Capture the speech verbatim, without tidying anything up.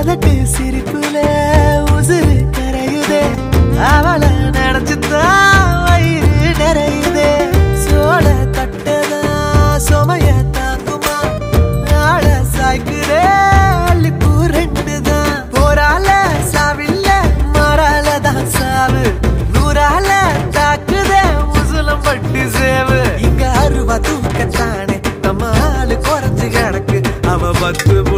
உதட்டு சிரிப்புல உசுறு கரையுதே அவளை நினைச்சுதான் வயிறு நிறையுதே சோழ தட்டதா சுமைய தாங்குமா ஆள சாய்க்குதே அள்ளிப்பூ ரெண்டுதான் போரால சாவில்ல மாறால தான் சாவு நூறால தாக்குதே முசுலம் பட்டு சேவு இங்க அருவா தூக்கத்தானே நம்ம ஆளு குறைஞ்சு கிடக்கு அவ பத்து